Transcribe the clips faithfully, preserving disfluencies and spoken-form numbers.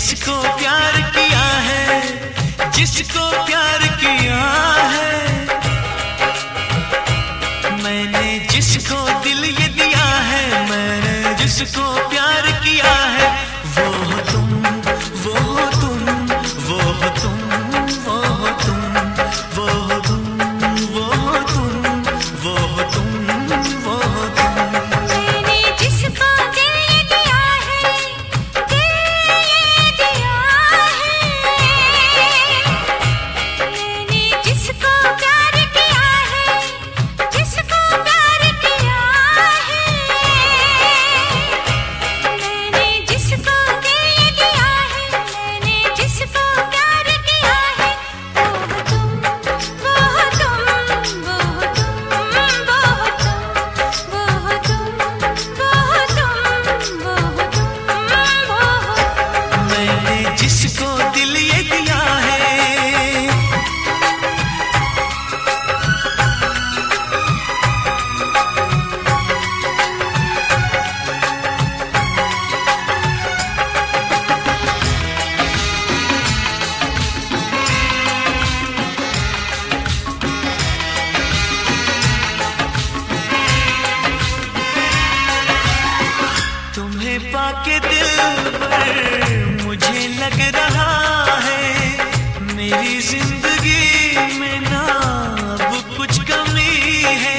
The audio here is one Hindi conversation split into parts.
जिसको प्यार किया है, जिसको प्यार किया है, मैंने जिसको दिल ये दिया है, मैंने जिसको प्यार किया है, वो हो तुम, वो हो तुम, वो हो तुम, वो हो तुम, वो हो तुम, वो हो तुम, वो हो तुम, वो हो तुम। मैंने जिसको दिल ये दिया है, दिल ये दिया है, मैंने जिसको प्यार किया है, जिसको प्यार किया है, मैंने जिसको दिल ये दिया है, मैंने जिसको प्यार किया है, वो हो तुम, वो हो तुम, वो हो तुम, वो हो तुम, वो हो तुम, वो हो तुम, वो हो तुम, वो हो तुम। मैंने जिसको दिल ये दिया है, तुम्हें पाके दिल पर मुझे लग रहा है, मेरी जिंदगी में ना अब कुछ कमी है।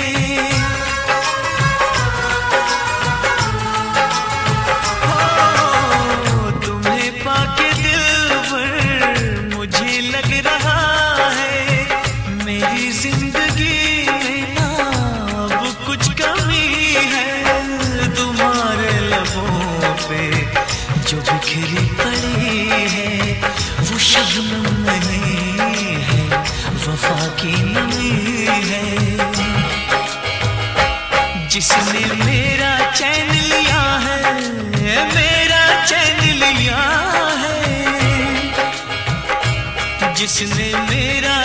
हो, तुम्हें पाके दिल पर मुझे लग रहा है, मेरी जिंदगी में ना अब कुछ कमी है। तुम्हारे लबों पे जो बिखरी पड़ी है, वो शबनम नहीं है, वफा की नमी है। जिसने मेरा चैन लिया है, मेरा चैन लिया है, जिसने मेरा